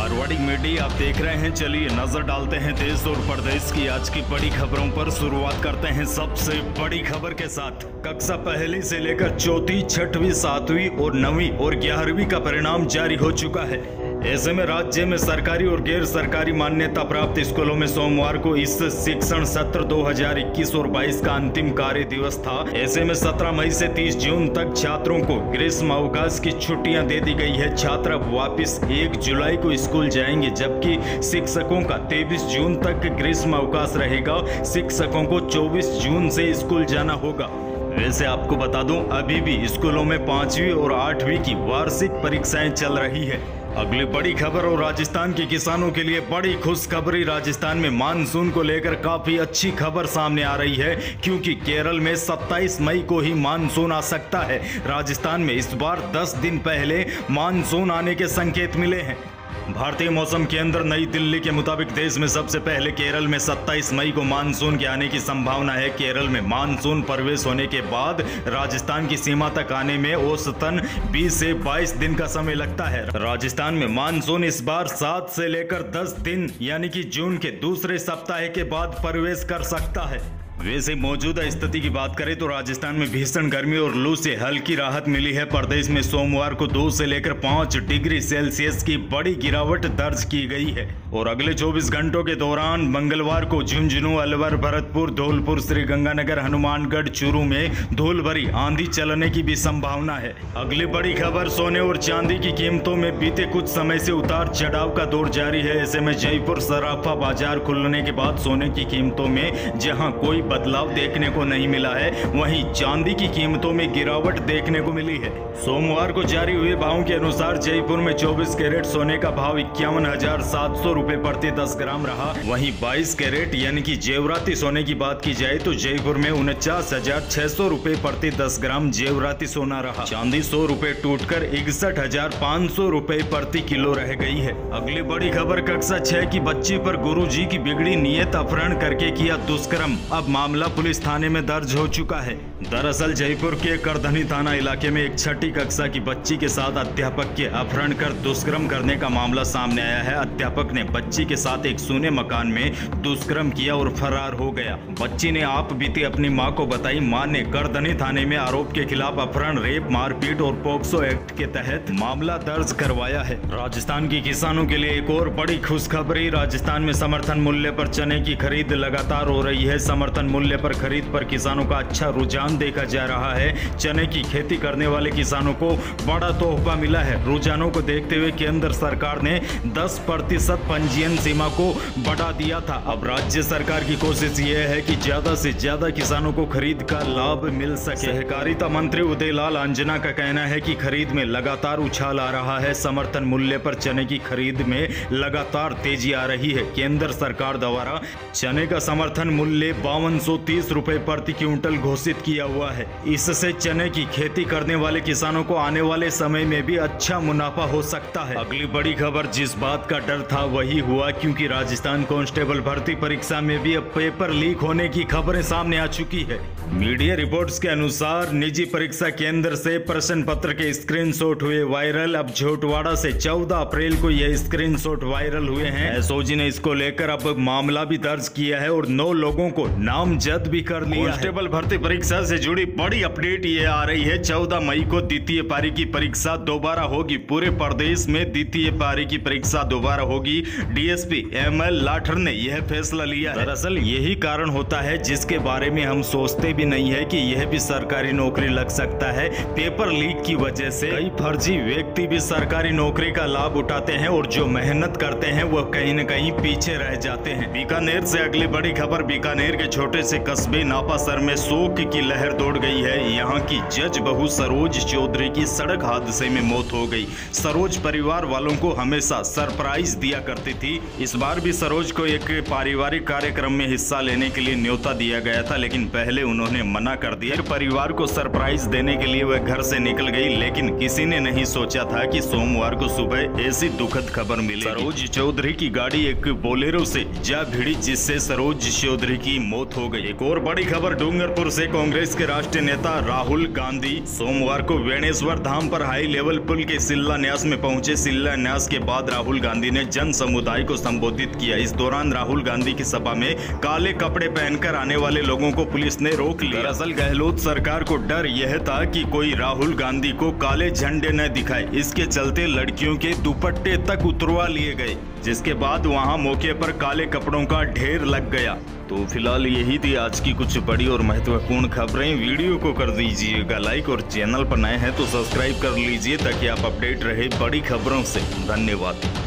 Marwari media आप देख रहे हैं। चलिए नजर डालते हैं देश और प्रदेश की आज की बड़ी खबरों पर। शुरुआत करते हैं सबसे बड़ी खबर के साथ। कक्षा पहली से लेकर चौथी, छठवीं, सातवीं और 9वीं और 11वीं का परिणाम जारी हो चुका है। ऐसे में राज्य में सरकारी और गैर सरकारी मान्यता प्राप्त स्कूलों में सोमवार को इस शिक्षण सत्र 2021 और 22 का अंतिम कार्य दिवस था। ऐसे में 17 मई से 30 जून तक छात्रों को ग्रीष्म अवकाश की छुट्टियां दे दी गई है। छात्र अब वापिस 1 जुलाई को स्कूल जाएंगे, जबकि शिक्षकों का 23 जून तक ग्रीष्म अवकाश रहेगा। शिक्षकों को 24 जून से स्कूल जाना होगा। वैसे आपको बता दूं, अभी भी स्कूलों में 5वीं और 8वीं की वार्षिक परीक्षाएं चल रही है। अगली बड़ी खबर और राजस्थान के किसानों के लिए बड़ी खुशखबरी। राजस्थान में मानसून को लेकर काफी अच्छी खबर सामने आ रही है, क्योंकि केरल में 27 मई को ही मानसून आ सकता है। राजस्थान में इस बार 10 दिन पहले मानसून आने के संकेत मिले हैं। भारतीय मौसम केंद्र नई दिल्ली के मुताबिक देश में सबसे पहले केरल में 27 मई को मानसून के आने की संभावना है। केरल में मानसून प्रवेश होने के बाद राजस्थान की सीमा तक आने में औसतन 20 से 22 दिन का समय लगता है। राजस्थान में मानसून इस बार 7 से लेकर 10 दिन यानी कि जून के दूसरे सप्ताह के बाद प्रवेश कर सकता है। वैसे मौजूदा स्थिति की बात करें तो राजस्थान में भीषण गर्मी और लू से हल्की राहत मिली है। प्रदेश में सोमवार को 2 से लेकर 5 डिग्री सेल्सियस की बड़ी गिरावट दर्ज की गई है। और अगले 24 घंटों के दौरान मंगलवार को झुंझुनू, अलवर, भरतपुर, धौलपुर, श्रीगंगानगर, हनुमानगढ़, चूरू में धूल भरी आंधी चलने की भी संभावना है। अगली बड़ी खबर, सोने और चांदी की कीमतों में बीते कुछ समय से उतार चढ़ाव का दौर जारी है। ऐसे में जयपुर सराफा बाजार खुलने के बाद सोने की कीमतों में जहां कोई बदलाव देखने को नहीं मिला है, वहीं चांदी की कीमतों में गिरावट देखने को मिली है। सोमवार को जारी हुए भावों के अनुसार जयपुर में 24 कैरेट सोने का भाव 51,700 रुपए प्रति 10 ग्राम रहा। वहीं 22 कैरेट यानी कि जेवराती सोने की बात की जाए तो जयपुर में 49,600 रुपए प्रति 10 ग्राम जेवराती सोना रहा। चांदी 100 रुपए टूटकर 61,500 रुपए प्रति किलो रह गई है। अगली बड़ी खबर, कक्षा 6 की बच्ची पर गुरुजी की बिगड़ी नीयत अपहरण करके किया दुष्कर्म। अब मामला पुलिस थाने में दर्ज हो चुका है। दरअसल जयपुर के करधनी थाना इलाके में एक 6ठी कक्षा की बच्ची के साथ अध्यापक के अपहरण कर दुष्कर्म करने का मामला सामने आया है। अध्यापक ने बच्ची के साथ एक सूने मकान में दुष्कर्म किया और फरार हो गया। बच्ची ने आप बीती अपनी मां को बताई। मां ने करधनी थाने में आरोप के खिलाफ अपहरण, रेप, मारपीट और पोक्सो एक्ट के तहत मामला दर्ज करवाया है। राजस्थान के किसानों के लिए एक और बड़ी खुशखबरी। राजस्थान में समर्थन मूल्य पर चने की खरीद लगातार हो रही है। समर्थन मूल्य पर खरीद पर किसानों का अच्छा रुझान देखा जा रहा है। चने की खेती करने वाले किसानों को बड़ा तोहफा मिला है। रुझानों को देखते हुए केंद्र सरकार ने 10% पंजीयन सीमा को बढ़ा दिया था। अब राज्य सरकार की कोशिश यह है कि ज्यादा से ज्यादा किसानों को खरीद का लाभ मिल सके। सहकारिता मंत्री उदयलाल अंजना का कहना है कि खरीद में लगातार उछाल आ रहा है। समर्थन मूल्य पर चने की खरीद में लगातार तेजी आ रही है। केंद्र सरकार द्वारा चने का समर्थन मूल्य 5230 रुपए प्रति क्विंटल घोषित किया हुआ है। इससे चने की खेती करने वाले किसानों को आने वाले समय में भी अच्छा मुनाफा हो सकता है। अगली बड़ी खबर, जिस बात का डर था वही हुआ, क्योंकि राजस्थान कांस्टेबल भर्ती परीक्षा में भी अब पेपर लीक होने की खबरें सामने आ चुकी है। मीडिया रिपोर्ट्स के अनुसार निजी परीक्षा केंद्र से प्रश्न पत्र के स्क्रीनशॉट हुए वायरल। अब झोटवाड़ा से 14 अप्रैल को यह स्क्रीनशॉट वायरल हुए हैं। एसओजी ने इसको लेकर अब मामला भी दर्ज किया है और 9 लोगों को नामजद भी कर लिया। कांस्टेबल भर्ती परीक्षा से जुड़ी बड़ी अपडेट ये आ रही है। 14 मई को द्वितीय पारी की परीक्षा दोबारा होगी। पूरे प्रदेश में द्वितीय पारी की परीक्षा दोबारा होगी। डीएसपी ML लाठर ने यह फैसला लिया है। दरअसल यही कारण होता है जिसके बारे में हम सोचते भी नहीं है कि यह भी सरकारी नौकरी लग सकता है। पेपर लीक की वजह से कई फर्जी व्यक्ति भी सरकारी नौकरी का लाभ उठाते हैं और जो मेहनत करते हैं वो कहीं न कहीं पीछे रह जाते हैं। बीकानेर से अगली बड़ी खबर, बीकानेर के छोटे से कस्बे नापासर में शोक की लहर दौड़ गई है। यहाँ की जज बहू सरोज चौधरी की सड़क हादसे में मौत हो गई। सरोज परिवार वालों को हमेशा सरप्राइज दिया करती थी। इस बार भी सरोज को एक पारिवारिक कार्यक्रम में हिस्सा लेने के लिए न्योता दिया गया था, लेकिन पहले उन्होंने मना कर दिया। परिवार को सरप्राइज देने के लिए वह घर से निकल गई, लेकिन किसी ने नहीं सोचा था कि सोमवार को सुबह ऐसी दुखद खबर मिलेगी। सरोज चौधरी की गाड़ी एक बोलेरो से जा भिड़ी, जिससे सरोज चौधरी की मौत हो हो गई। एक और बड़ी खबर डूंगरपुर से कांग्रेस के राष्ट्रीय नेता राहुल गांधी सोमवार को वेणेश्वर धाम पर हाई लेवल पुल के शिलान्यास में पहुंचे। शिलान्यास के बाद राहुल गांधी ने जन समुदाय को संबोधित किया। इस दौरान राहुल गांधी की सभा में काले कपड़े पहनकर आने वाले लोगों को पुलिस ने रोक लिया। दरअसल गहलोत सरकार को डर यह था कि कोई राहुल गांधी को काले झंडे न दिखाए, इसके चलते लड़कियों के दुपट्टे तक उतरवा लिए गए, जिसके बाद वहां मौके पर काले कपड़ों का ढेर लग गया। तो फिलहाल यही थी आज की कुछ बड़ी और महत्वपूर्ण खबरें। वीडियो को कर दीजिएगा लाइक और चैनल पर नए हैं तो सब्सक्राइब कर लीजिए ताकि आप अपडेट रहे बड़ी खबरों से। धन्यवाद।